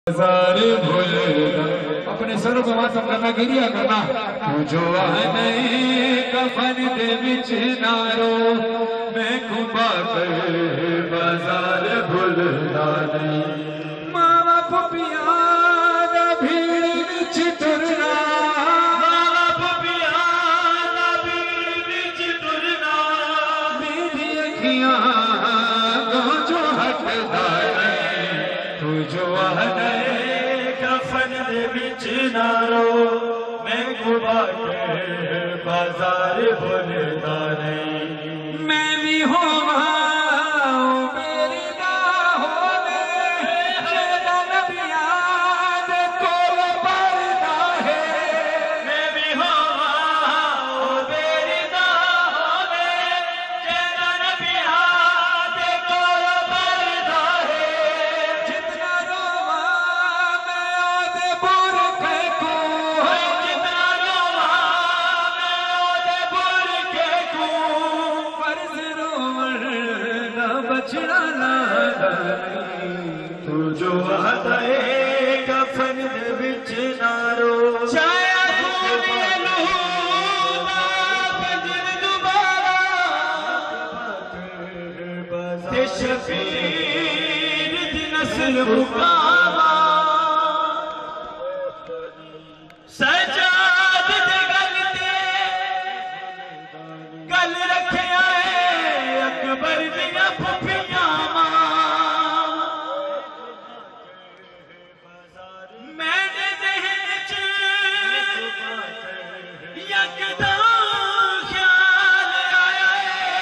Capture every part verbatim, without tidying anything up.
अपने सरों को मातम करना, गिरिया करना। तू जो नहीं कफन दे विच नारो, मैं कुबा कर बाजार भूलना नहीं। मावा पुपिया दा भीड़ विच तुरना, मावा पुपिया दा भीड़ विच तुरना। मेरी अखियां को जो हटदा नहीं, तू जो कफन दे विच नारो, मैं कुबा के बाजार भूलदा नहीं। मैं भी होवा मेरी ना होवे, जेदा नबिया दे कोल पड़दा है। मैं भी होवा मेरी ना होवे, जेदा नबिया दे कोल पड़दा है। जितना रोवा तू जो हटाए कफन दे विच नारो, छाया फजर दोबारा ते शबीर दी नस्ल मुकामा। सजाद दे गल ते गल रखिया अकबर दिया फुफिया। मैंने ज़हन च यकदम ख्याल आया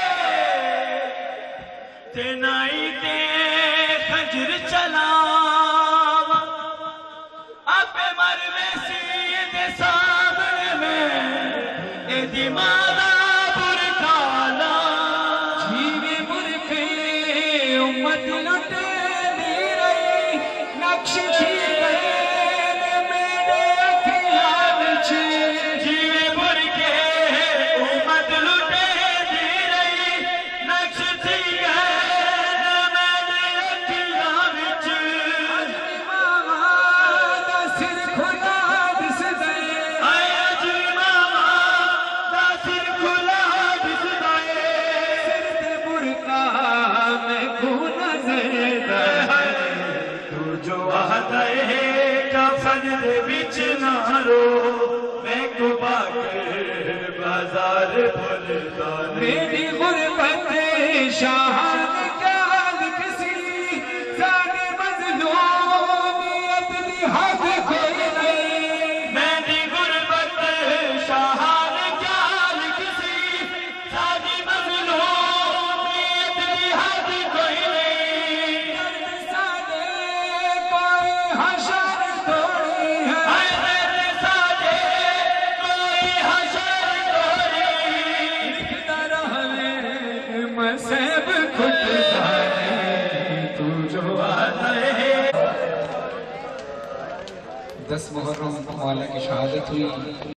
ते नाई ते खजर चलावा, आपे मर वैसी दे सामने में ए दिमागा बुरकाला। जीवे मुर्खे उम्मत लुटे दी रही, नक्श थी गए मेरे अखियां विच। जीवे मुर्खे उम्मत लुटे दी रही, नक्श थी गए मेरे अखियां विच। मामा दा सिर खुला दिसदा है, अजी मामा दा सिर खुला दिसदा है। सिर ते बुरका में खून ज़ेदा है, तू जो आहदा है कफन दे विच नारो, मैं कुबा के बाजार भूलदा नहीं। मेरी गुरबत शाहान क्या किसी जाने मज़लूमियत दी हद कोई नहीं। मेरी गुरबत शाहान क्या किसी जाने मज़लूमियत दी हद कोई नहीं। दर्द सादे कोई हशर थोड़ी है, दर्द सादे कोई हशर थोड़ी। लिखदा रहवे मसब खुद तू जो आता है। दस मुहर्रम वाला की शहादत हुई।